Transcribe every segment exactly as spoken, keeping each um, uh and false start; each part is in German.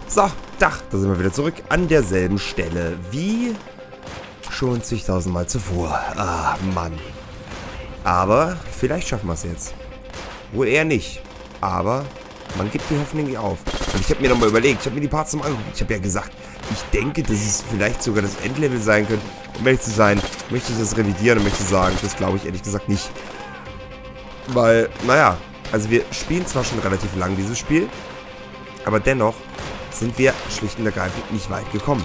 So, Dach, da sind wir wieder zurück an derselben Stelle wie schon zigtausendmal zuvor. Ah, Mann. Aber vielleicht schaffen wir es jetzt. Wohl eher nicht. Aber man gibt die Hoffnung nicht auf. Und ich habe mir nochmal überlegt, ich habe mir die Parts nochmal angeguckt. Ich habe ja gesagt, ich denke, dass es vielleicht sogar das Endlevel sein könnte. Um ehrlich zu sein, möchte ich das revidieren und möchte sagen, das glaube ich ehrlich gesagt nicht. Weil, naja, also wir spielen zwar schon relativ lang dieses Spiel, aber dennoch sind wir schlicht und ergreifend nicht weit gekommen.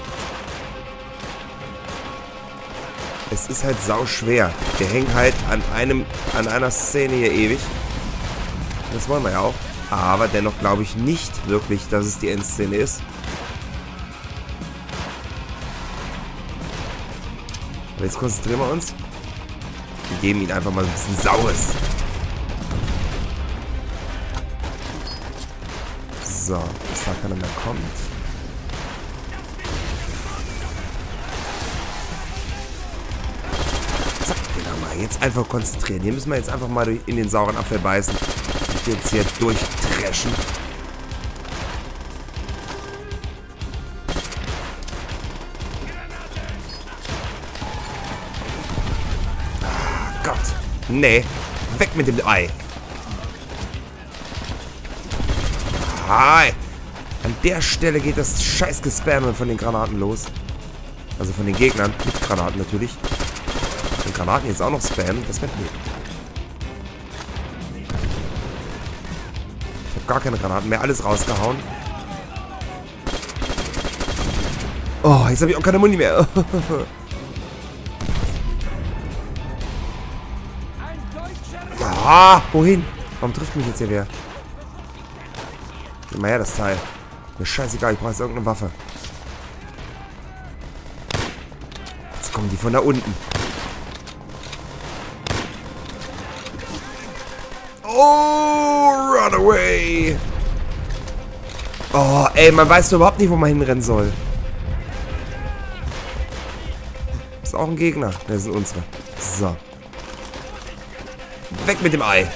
Es ist halt sau schwer. Wir hängen halt an einem, an einer Szene hier ewig. Das wollen wir ja auch. Aber dennoch glaube ich nicht wirklich, dass es die Endszene ist. Aber jetzt konzentrieren wir uns. Wir geben ihm einfach mal ein bisschen Saures. So, bis da keiner mehr kommt. Zack, genau mal. Jetzt einfach konzentrieren. Hier müssen wir jetzt einfach mal in den sauren Apfel beißen. Und jetzt hier durchtreschen. Ah, Gott. Nee. Weg mit dem Ei. Hi. An der Stelle geht das scheiß Gespammen von den Granaten los. Also von den Gegnern. Mit Granaten natürlich. Den Granaten jetzt auch noch spammen. Das wird nicht. Ich habe gar keine Granaten mehr. Alles rausgehauen. Oh, jetzt habe ich auch keine Muni mehr. Ah, wohin? Warum trifft mich jetzt hier wer? Gib mal her, das Teil. Mir scheißegal, ich brauche jetzt irgendeine Waffe. Jetzt kommen die von da unten. Oh, run away. Oh, ey, man weiß überhaupt nicht, wo man hinrennen soll. Ist auch ein Gegner. Das sind unsere. So. Weg mit dem Ei.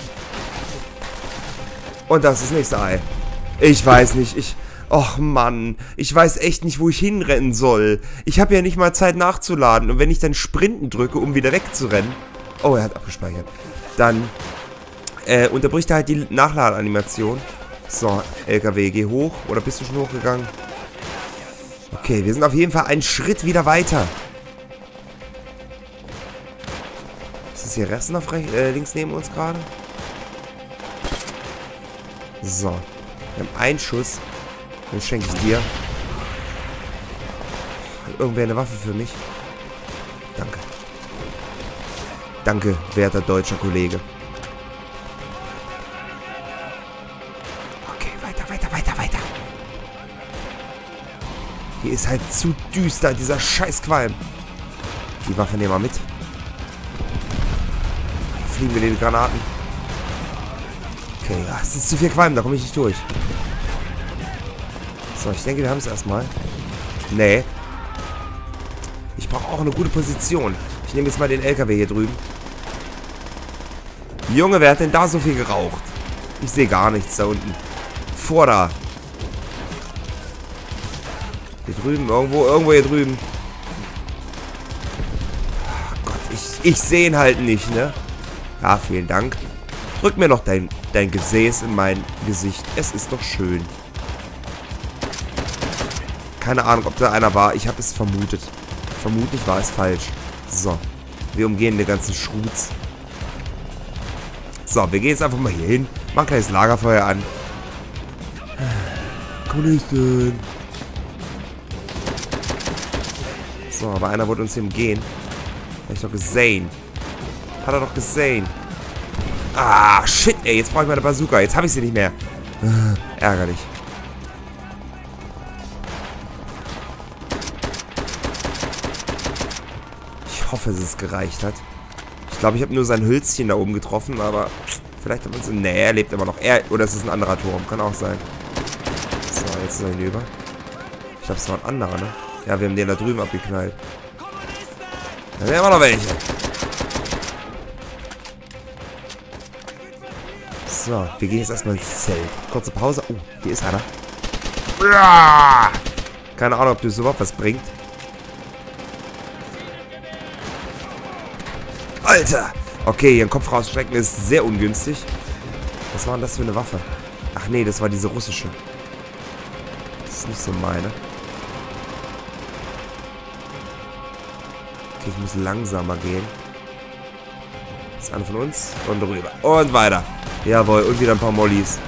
Und das ist das nächste Ei. Ich weiß nicht, ich... Och Mann, ich weiß echt nicht, wo ich hinrennen soll. Ich habe ja nicht mal Zeit nachzuladen. Und wenn ich dann Sprinten drücke, um wieder wegzurennen... Oh, er hat abgespeichert. Dann äh, unterbricht er halt die Nachladeanimation. So, L K W, geh hoch. Oder bist du schon hochgegangen? Okay, wir sind auf jeden Fall einen Schritt wieder weiter. Ist das hier Resten auf rechts, äh, links neben uns gerade? So. Wir haben einen Schuss. Den schenke ich dir. Hat irgendwer eine Waffe für mich? Danke. Danke, werter deutscher Kollege. Okay, weiter, weiter, weiter, weiter. Hier ist halt zu düster, dieser Scheißqualm. Die Waffe nehmen wir mit. Hier fliegen wir die Granaten. Okay, ja, es ist zu viel Qualm, da komme ich nicht durch. So, ich denke, wir haben es erstmal. Nee. Ich brauche auch eine gute Position. Ich nehme jetzt mal den L K W hier drüben. Junge, wer hat denn da so viel geraucht? Ich sehe gar nichts da unten. Vor da. Hier drüben, irgendwo, irgendwo hier drüben. Ach Gott, ich, ich sehe ihn halt nicht, ne? Ja, vielen Dank. Drück mir noch dein, dein Gesäß in mein Gesicht. Es ist doch schön. Keine Ahnung, ob da einer war. Ich habe es vermutet. Vermutlich war es falsch. So. Wir umgehen den ganzen Schrutz. So, wir gehen jetzt einfach mal hier hin. Machen ein kleines Lagerfeuer an. Kommunisten. So, aber einer wollte uns hier umgehen. Hab ich doch gesehen. Hat er doch gesehen. Ah, shit, ey. Jetzt brauche ich meine Bazooka. Jetzt habe ich sie nicht mehr. Äh, ärgerlich. Ich hoffe, dass es gereicht hat. Ich glaube, ich habe nur sein Hölzchen da oben getroffen, aber vielleicht hat man es... Nee, er lebt immer noch. Er, oder es ist ein anderer Turm. Kann auch sein. So, jetzt ist er hinüber. Ich glaube, es war ein anderer, ne? Ja, wir haben den da drüben abgeknallt. Da sind immer noch welche. So, wir gehen jetzt erstmal ins Zelt. Kurze Pause. Oh, hier ist einer. Ja! Keine Ahnung, ob das überhaupt was bringt. Alter! Okay, ihren Kopf rausstrecken ist sehr ungünstig. Was war denn das für eine Waffe? Ach nee, das war diese russische. Das ist nicht so meine. Okay, ich muss langsamer gehen. Das ist einer von uns. Und rüber. Und weiter. Jawohl, und wieder ein paar Mollys.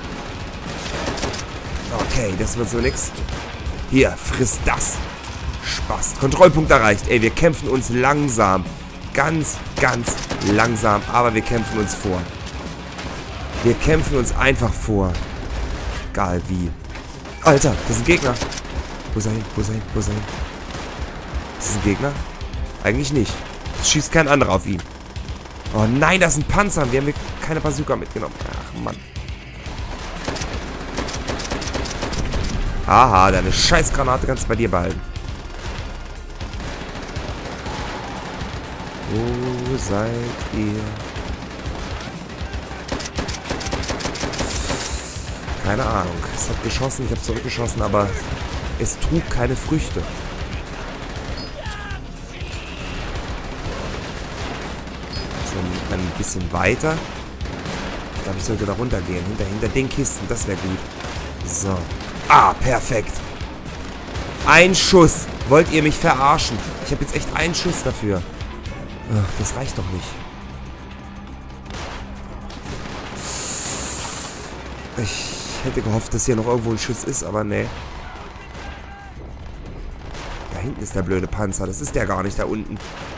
Okay, das wird so nix. Hier, friss das. Spaß. Kontrollpunkt erreicht. Ey, wir kämpfen uns langsam. Ganz, ganz langsam. Aber wir kämpfen uns vor. Wir kämpfen uns einfach vor. Egal wie. Alter, das ist ein Gegner. Wo ist er hin? Wo ist er hin? Wo ist er hin? Ist das ein Gegner? Eigentlich nicht. Es schießt kein anderer auf ihn. Oh nein, das ist ein Panzer. Wir haben hier keine Bazooka mitgenommen. Ach, Mann. Haha, deine Scheißgranate kannst du bei dir behalten. Wo seid ihr? Keine Ahnung. Es hat geschossen, ich habe zurückgeschossen, aber es trug keine Früchte. So, ein bisschen weiter. Ich glaube, ich sollte da runtergehen. Hinter, hinter den Kisten, das wäre gut. So. Ah, perfekt. Ein Schuss. Wollt ihr mich verarschen? Ich habe jetzt echt einen Schuss dafür. Ach, das reicht doch nicht. Ich hätte gehofft, dass hier noch irgendwo ein Schuss ist, aber nee. Da hinten ist der blöde Panzer. Das ist der gar nicht, da unten.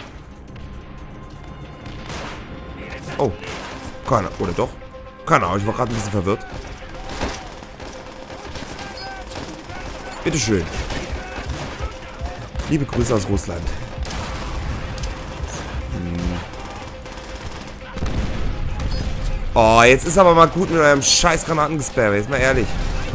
Oh. Keine Ahnung. Oder doch? Keine Ahnung, ich war gerade ein bisschen verwirrt. Bitteschön. Liebe Grüße aus Russland. Hm. Oh, jetzt ist aber mal gut mit eurem scheiß Granatengespam. Jetzt mal ehrlich.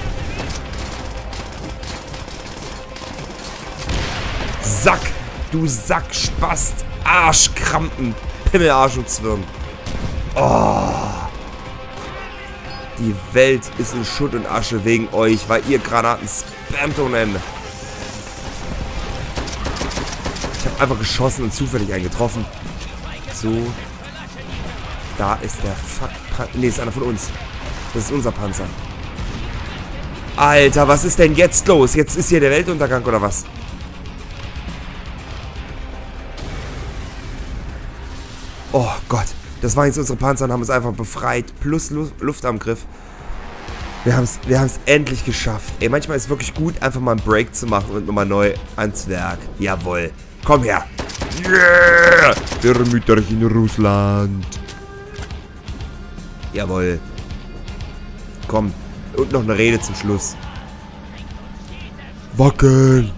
Sack! Du Sack, Spast, Arsch, Krampen, Pimmel, Arsch und Zwirn. Oh. Die Welt ist in Schutt und Asche wegen euch, weil ihr Granaten spammt ohne Ende. Ich habe einfach geschossen und zufällig einen getroffen. So. Da ist der Fuck... Ne, ist einer von uns. Das ist unser Panzer. Alter, was ist denn jetzt los? Jetzt ist hier der Weltuntergang oder was? Oh Gott. Das waren jetzt unsere Panzer und haben uns einfach befreit. Plus Lu Luftangriff. Wir haben es wir haben's endlich geschafft. Ey, manchmal ist es wirklich gut, einfach mal einen Break zu machen und nochmal neu ans Werk. Jawohl. Komm her. Yeah! Der Mütterchen in Russland. Jawohl. Komm. Und noch eine Rede zum Schluss. Wackeln.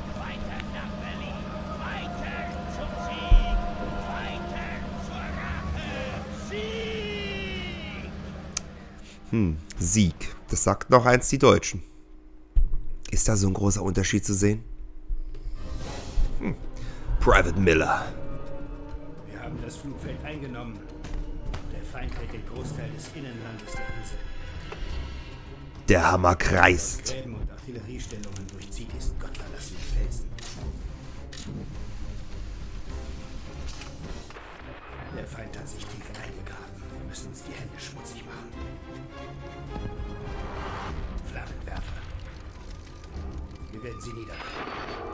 Hm, Sieg. Das sagt noch eins die Deutschen. Ist da so ein großer Unterschied zu sehen? Hm. Private Miller. Wir haben das Flugfeld eingenommen. Der Feind hält den Großteil des Innenlandes der Insel. Der Hammer kreist. Gräben und Artilleriestellungen durchzieht diesen gottverlassenen Felsen. Der Feind hat sich tief eingegraben. Wir müssen uns die Hände schmutzig machen. Flammenwerfer. Wir werden sie niederbrennen.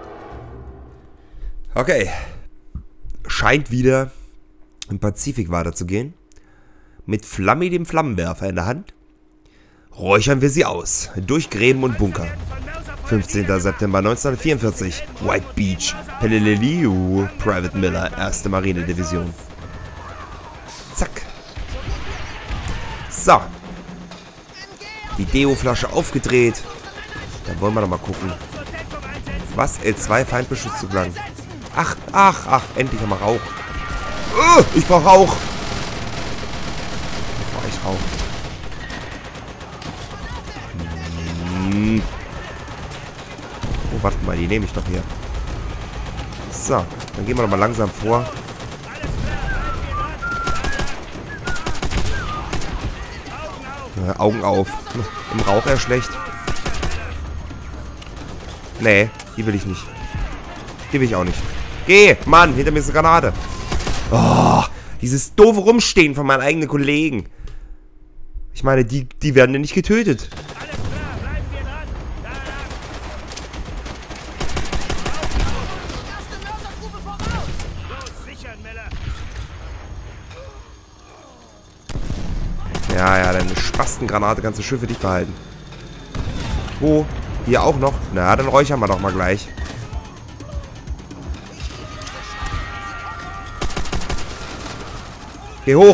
Okay. Scheint wieder im Pazifik weiterzugehen. Mit Flammi, dem Flammenwerfer in der Hand, räuchern wir sie aus. Durch Gräben und Bunker. fünfzehnter September neunzehnhundertvierundvierzig. White Beach. Peleliu. Private Miller. erste Marinedivision. Zack. So. Die Deo-Flasche aufgedreht. Dann wollen wir doch mal gucken. Was? L zwei Feindbeschuss zu gelangen. Ach, ach, ach. Endlich haben wir Rauch. Uh, ich brauche Rauch. Ich brauche echt Rauch. Hm. Oh, warte mal. Die nehme ich doch hier. So. Dann gehen wir doch mal langsam vor. Äh, Augen auf. Im Rauch eher schlecht. Nee, die will ich nicht. Die will ich auch nicht. Geh! Mann, hinter mir ist eine Granate. Oh, dieses doofe Rumstehen von meinen eigenen Kollegen. Ich meine, die, die werden ja nicht getötet. Alles klar, bleiben wir dran. Da lang. Erste Mörsergruppe voraus. Los, sichern, Miller. Ja, ja, deine Spastengranate kannst du schön für dich behalten. Wo? Hier auch noch? Na, dann räuchern wir doch mal gleich. Geh hoch!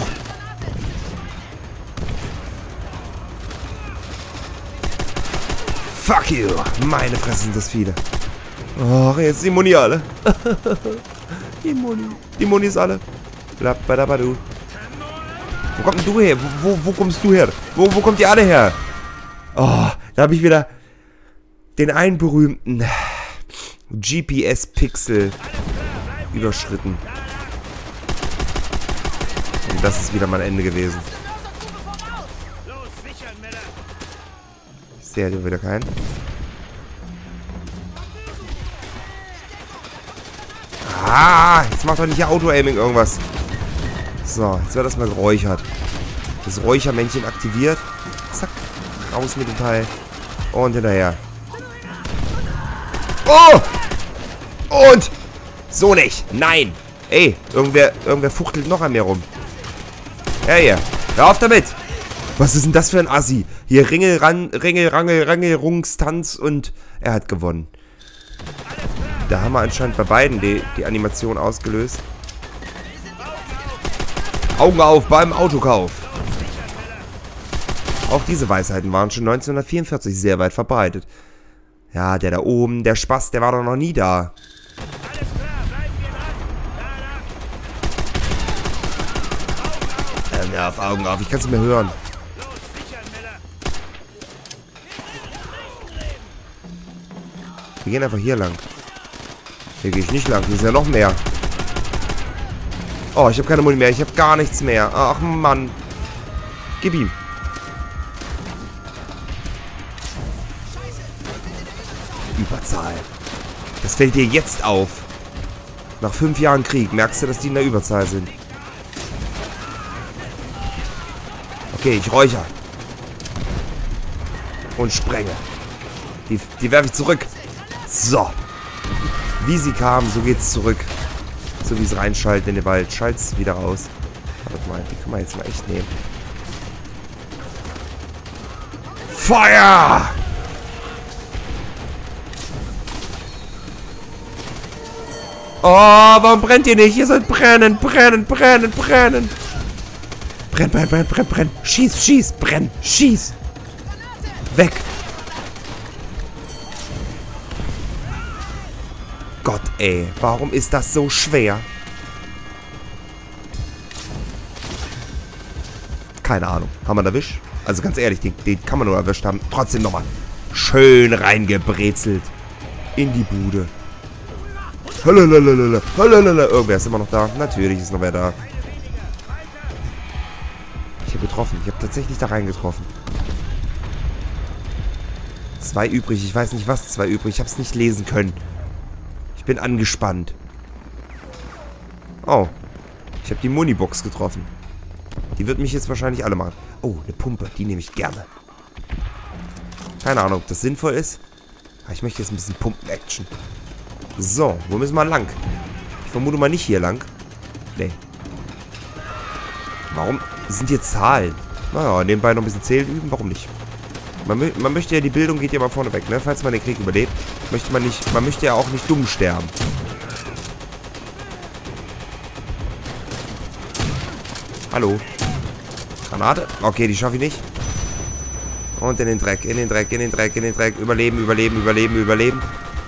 Fuck you! Meine Fresse sind das viele. Oh, jetzt die Muni alle. Die Muni. Die Muni ist alle. Blablabadu. Wo kommst du her? Wo, wo, wo kommst du her? Wo, wo kommt ihr alle her? Oh, da habe ich wieder den einen berühmten G P S-Pixel überschritten. Und das ist wieder mein Ende gewesen. Ich sehe hier wieder keinen. Ah, jetzt macht doch nicht hier Auto-Aiming irgendwas. So, jetzt wird das mal geräuchert. Das Räuchermännchen aktiviert. Zack, raus mit dem Teil. Und hinterher. Oh! Und! So nicht! Nein! Ey, irgendwer, irgendwer fuchtelt noch an mir rum. Ja, hier. Hör auf damit! Was ist denn das für ein Assi? Hier Ringel, ran, Ringel, Rangel, Rangelrungstanz und er hat gewonnen. Da haben wir anscheinend bei beiden die, die Animation ausgelöst. Augen auf beim Autokauf. Auch diese Weisheiten waren schon neunzehnhundertvierundvierzig sehr weit verbreitet. Ja, der da oben, der Spaß, der war doch noch nie da. Ähm, ja, auf Augen auf, ich kann es nicht mehr hören. Wir gehen einfach hier lang. Hier gehe ich nicht lang, hier ist ja noch mehr. Oh, ich habe keine Muni mehr, ich habe gar nichts mehr. Ach, Mann. Gib ihm. Überzahl. Das fällt dir jetzt auf. Nach fünf Jahren Krieg merkst du, dass die in der Überzahl sind. Okay, ich räuchere. Und sprenge. Die, die werfe ich zurück. So. Wie sie kamen, so geht's zurück. So wie es reinschalten in den Wald. Schalt's wieder raus. Warte mal, die kann man jetzt mal echt nehmen. Feuer! Oh, warum brennt ihr nicht? Ihr sollt brennen, brennen, brennen, brennen. Brenn, brenn, brenn, brenn, brenn. Schieß, schieß, brenn, schieß. Weg. Gott, ey. Warum ist das so schwer? Keine Ahnung. Haben wir ihn erwischt? Also ganz ehrlich, den, den kann man nur erwischt haben. Trotzdem nochmal schön reingebrezelt. In die Bude. Halalalala, halalalala. Irgendwer ist immer noch da. Natürlich ist noch wer da. Ich habe getroffen. Ich habe tatsächlich da reingetroffen. Zwei übrig. Ich weiß nicht, was zwei übrig. Ich habe es nicht lesen können. Ich bin angespannt. Oh. Ich habe die Munibox getroffen. Die wird mich jetzt wahrscheinlich alle machen. Oh, eine Pumpe. Die nehme ich gerne. Keine Ahnung, ob das sinnvoll ist. Aber ich möchte jetzt ein bisschen Pumpen-Action. So, wo müssen wir lang? Ich vermute mal nicht hier lang. Nee. Warum sind hier Zahlen? Naja, nebenbei noch ein bisschen Zählen üben. Warum nicht? Man, man möchte ja, die Bildung geht ja mal vorne weg, ne? Falls man den Krieg überlebt, möchte man nicht, man möchte ja auch nicht dumm sterben. Hallo. Granate? Okay, die schaffe ich nicht. Und in den Dreck, in den Dreck, in den Dreck, in den Dreck. Überleben, überleben, überleben, überleben.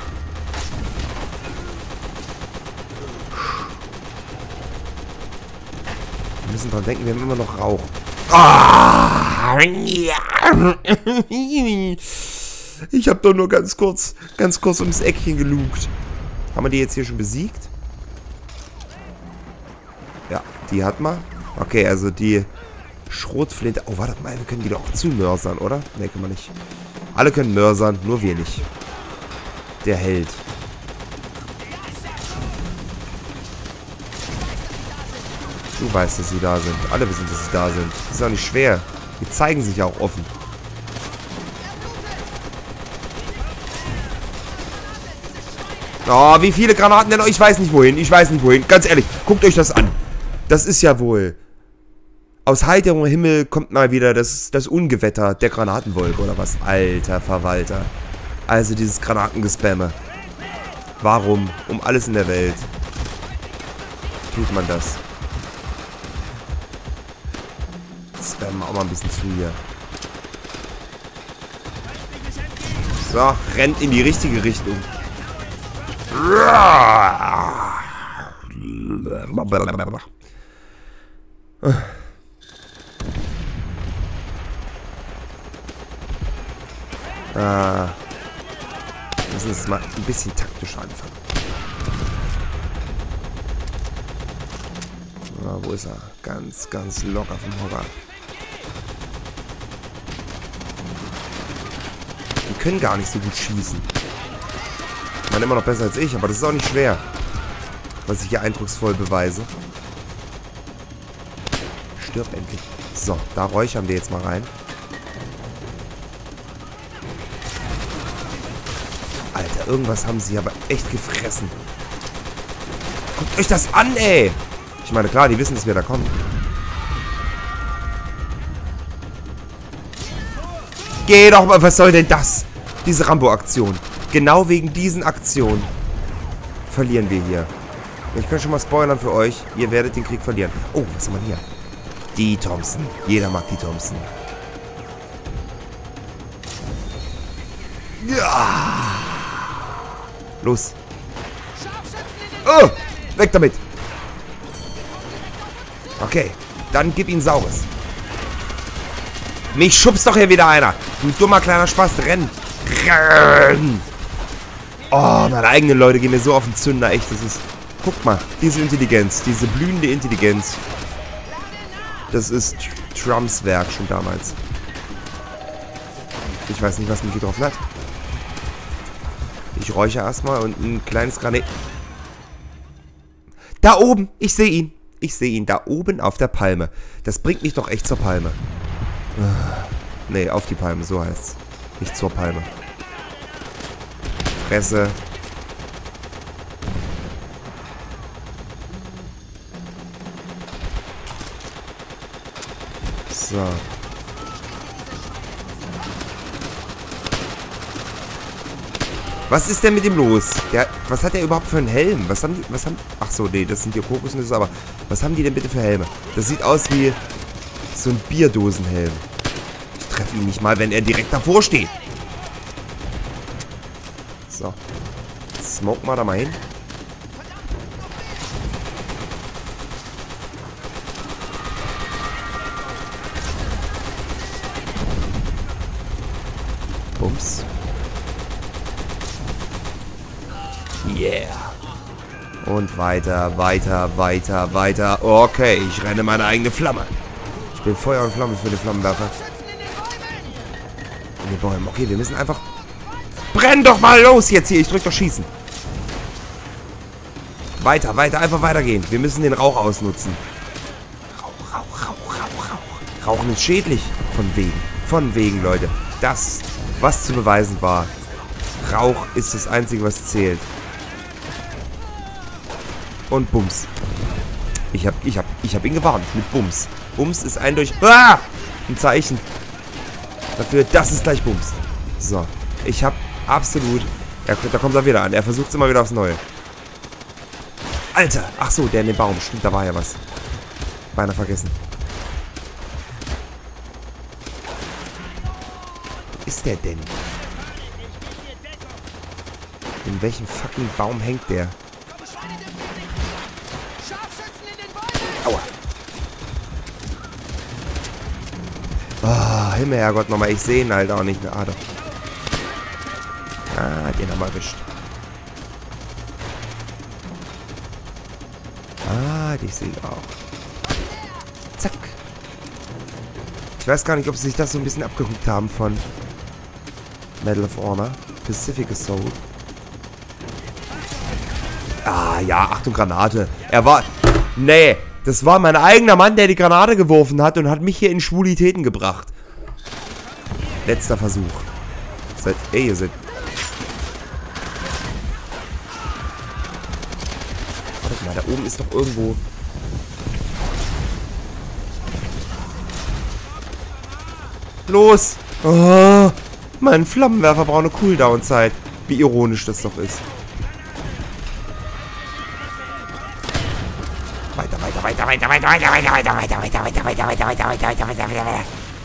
Wir müssen dran denken, wir haben immer noch Rauch. Ah, ja. Ich habe doch nur ganz kurz, ganz kurz ums Eckchen gelugt. Haben wir die jetzt hier schon besiegt? Ja, die hat man. Okay, also die Schrotflinte. Oh, warte mal, wir können die doch auch zumörsern, oder? Ne, können wir nicht. Alle können mörsern, nur wir nicht. Der Held. Du weißt, dass sie da sind. Alle wissen, dass sie da sind. Das ist auch nicht schwer. Die zeigen sich auch offen. Oh, wie viele Granaten denn? Ich weiß nicht wohin. Ich weiß nicht wohin. Ganz ehrlich, guckt euch das an. Das ist ja wohl... Aus heiterem Himmel kommt mal wieder das, das Ungewetter der Granatenwolke oder was? Alter Verwalter. Also dieses Granatengespamme. Warum? Um alles in der Welt tut man das. Spammen auch mal ein bisschen zu hier. So, rennt in die richtige Richtung. Ah. Wir müssen jetzt mal ein bisschen taktisch anfangen. Ah, wo ist er? Ganz, ganz locker vom Hocker. Die können gar nicht so gut schießen. Ich meine, immer noch besser als ich, aber das ist auch nicht schwer. Was ich hier eindrucksvoll beweise. Stirb endlich. So, da räuchern wir jetzt mal rein. Alter, irgendwas haben sie aber echt gefressen. Guckt euch das an, ey! Ich meine, klar, die wissen, dass wir da kommen. Geh doch mal, was soll denn das? Diese Rambo-Aktion. Genau wegen diesen Aktionen verlieren wir hier. Ich kann schon mal spoilern für euch. Ihr werdet den Krieg verlieren. Oh, was haben wir hier? Die Thompson. Jeder mag die Thompson. Ja. Los. Oh, weg damit. Okay, dann gib ihn Saures. Mich schubst doch hier wieder einer. Du dummer kleiner Spaß. Renn. Renn. Oh, meine eigenen Leute gehen mir so auf den Zünder. Echt, das ist... Guckt mal, diese Intelligenz. Diese blühende Intelligenz. Das ist Trumps Werk schon damals. Ich weiß nicht, was mich getroffen hat. Ich räuchere erstmal und ein kleines Granat... Da oben! Ich sehe ihn. Ich sehe ihn da oben auf der Palme. Das bringt mich doch echt zur Palme. Nee, auf die Palme, so heißt's. Nicht zur Palme. Fresse. So. Was ist denn mit ihm los? Der, was hat der überhaupt für einen Helm? Was haben die, was haben... Ach so, nee, das sind die Kokosnüsse, aber... Was haben die denn bitte für Helme? Das sieht aus wie... So ein Bierdosenhelm. Ich treffe ihn nicht mal, wenn er direkt davor steht. So. Smoke mal da mal hin. Bums. Yeah. Und weiter, weiter, weiter, weiter. Okay, ich renne meine eigene Flamme. Ich bin Feuer und Flamme für den Flammenwerfer. In den Bäumen. Okay, wir müssen einfach... Brenn doch mal los jetzt hier. Ich drück doch Schießen. Weiter, weiter, einfach weitergehen. Wir müssen den Rauch ausnutzen. Rauch, Rauch, Rauch, Rauch, Rauch. Rauchen ist schädlich. Von wegen. Von wegen, Leute. Das, was zu beweisen war. Rauch ist das Einzige, was zählt. Und Bums. Ich hab, ich hab, ich hab ihn gewarnt mit Bums. Bums ist eindeutig... Ah! Ein Zeichen dafür, das ist gleich Bums. So. Ich hab absolut... Er, da kommt er wieder an. Er versucht es immer wieder aufs Neue. Alter! Ach so, der in dem Baum. Stimmt, da war ja was. Beinahe vergessen. Wo ist der denn? In welchem fucking Baum hängt der? Aua. Oh, Himmel, Herrgott, nochmal. Ich sehe ihn halt auch nicht mehr. Ah, doch. Ah, den haben wir erwischt. Ah, die sehe ich auch. Zack. Ich weiß gar nicht, ob sie sich das so ein bisschen abgeguckt haben von Medal of Honor. Pacific Assault. Ah, ja, Achtung, Granate. Er war... Nee, das war mein eigener Mann, der die Granate geworfen hat und hat mich hier in Schwulitäten gebracht. Letzter Versuch. Seid... Ey, ihr seid... Warte mal, da oben ist doch irgendwo... Los! Oh, mein Flammenwerfer braucht eine Cooldown-Zeit. Wie ironisch das doch ist. Weiter, weiter, weiter, weiter, weiter, weiter, weiter, weiter, weiter, weiter, weiter, weiter, weiter, weiter, weiter, weiter, weiter, weiter.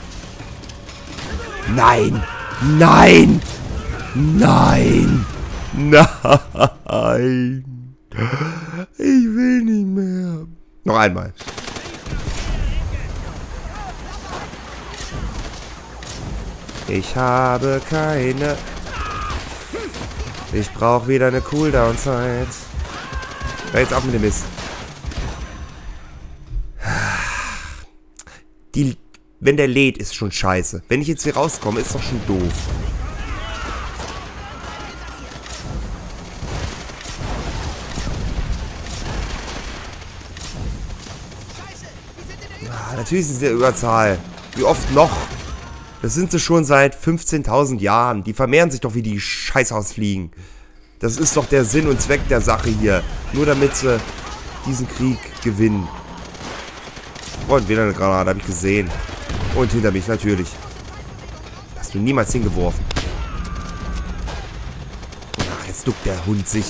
Nein! Nein! Nein! Nein! Ich will nicht mehr. Noch einmal. Ich habe keine... Ich brauche wieder eine Cooldown-Zeit. Hör jetzt auf mit dem Mist. Die... Wenn der lädt, ist schon scheiße. Wenn ich jetzt hier rauskomme, ist doch schon doof. Ah, natürlich ist es der Überzahl. Wie oft noch? Das sind sie schon seit fünfzehntausend Jahren. Die vermehren sich doch wie die Scheißhausfliegen. Das ist doch der Sinn und Zweck der Sache hier. Nur damit sie diesen Krieg gewinnen. Und wieder eine Granate, habe ich gesehen. Und hinter mich natürlich. Hast du niemals hingeworfen. Ach, jetzt duckt der Hund sich.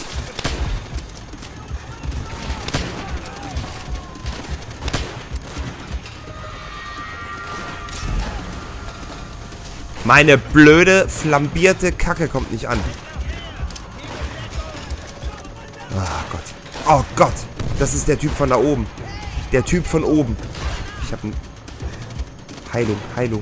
Meine blöde, flambierte Kacke kommt nicht an. Oh Gott. Oh Gott. Das ist der Typ von da oben. Der Typ von oben. Ich hab ein... Heilung, Heilung.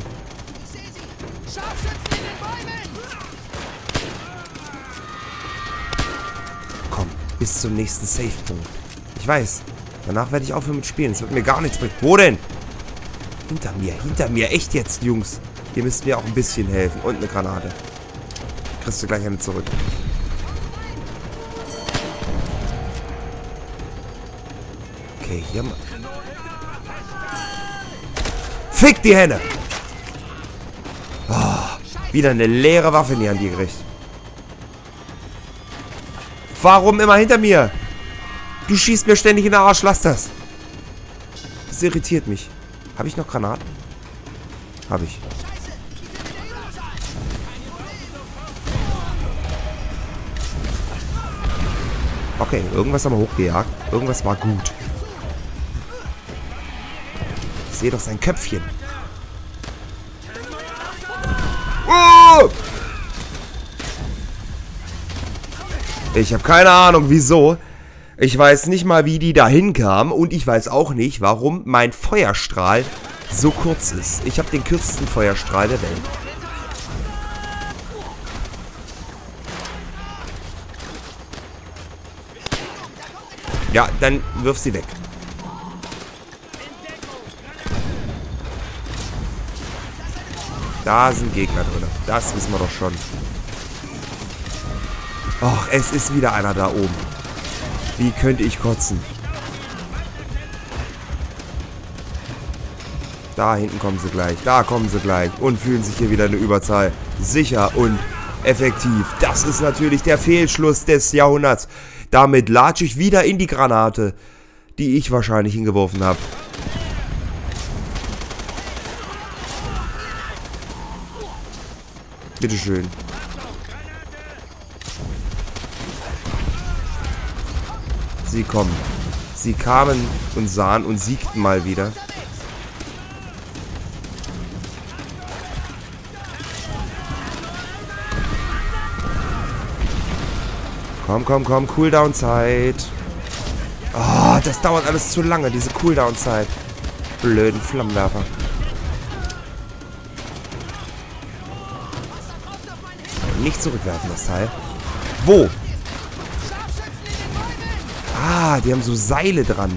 Komm, bis zum nächsten Safe-Punkt. Ich weiß. Danach werde ich aufhören mit Spielen. Es wird mir gar nichts bringen. Wo denn? Hinter mir, hinter mir. Echt jetzt, Jungs. Ihr müsst mir auch ein bisschen helfen. Und eine Granate. Kriegst du gleich eine zurück. Okay, hier mal. Fick die Henne! Oh, wieder eine leere Waffe in die Hand gekriegt. Warum immer hinter mir? Du schießt mir ständig in den Arsch. Lass das. Das irritiert mich. Habe ich noch Granaten? Habe ich. Okay, irgendwas haben wir hochgejagt. Irgendwas war gut. Ich sehe doch sein Köpfchen. Oh! Ich habe keine Ahnung, wieso. Ich weiß nicht mal, wie die da hinkamen. Und ich weiß auch nicht, warum mein Feuerstrahl so kurz ist. Ich habe den kürzesten Feuerstrahl der Welt. Ja, dann wirf sie weg. Da sind Gegner drin. Das wissen wir doch schon. Och, es ist wieder einer da oben. Wie könnte ich kotzen? Da hinten kommen sie gleich. Da kommen sie gleich. Und fühlen sich hier wieder eine Überzahl. Sicher und effektiv. Das ist natürlich der Fehlschluss des Jahrhunderts. Damit latsche ich wieder in die Granate, die ich wahrscheinlich hingeworfen habe. Bitteschön. Sie kommen. Sie kamen und sahen und siegten mal wieder. Komm, komm, komm, Cooldown-Zeit. Ah, oh, das dauert alles zu lange, diese Cooldown-Zeit. Blöden Flammenwerfer. Nicht zurückwerfen, das Teil. Wo? Ah, die haben so Seile dran.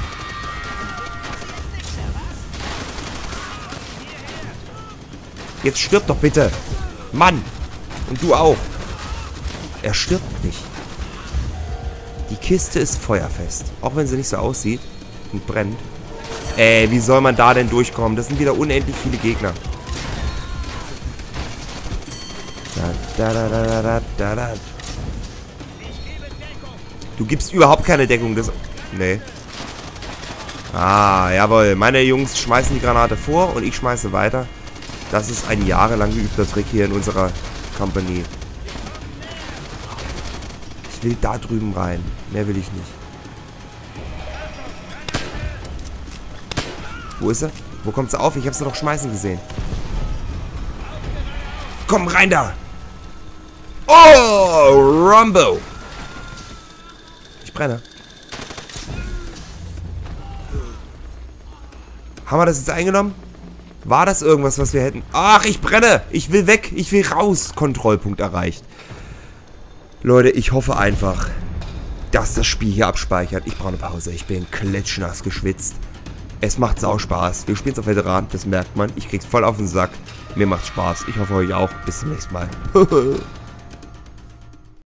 Jetzt stirb doch bitte. Mann. Und du auch. Er stirbt nicht. Die Kiste ist feuerfest. Auch wenn sie nicht so aussieht und brennt. Ey, wie soll man da denn durchkommen? Das sind wieder unendlich viele Gegner. Da, da, da, da, da, da, da. Du gibst überhaupt keine Deckung. Das... Nee. Ah, jawohl. Meine Jungs schmeißen die Granate vor und ich schmeiße weiter. Das ist ein jahrelang geübter Trick hier in unserer Company. Ich will da drüben rein. Mehr will ich nicht. Wo ist er? Wo kommt sie auf? Ich habe sie doch schmeißen gesehen. Komm, rein da! Oh, Rumbo! Ich brenne. Haben wir das jetzt eingenommen? War das irgendwas, was wir hätten? Ach, ich brenne! Ich will weg! Ich will raus! Kontrollpunkt erreicht. Leute, ich hoffe einfach, dass das Spiel hier abspeichert. Ich brauche eine Pause. Ich bin klitschnass geschwitzt. Es macht sau Spaß. Wir spielen es auf Veteran, das merkt man. Ich krieg's voll auf den Sack. Mir macht's Spaß. Ich hoffe euch auch. Bis zum nächsten Mal.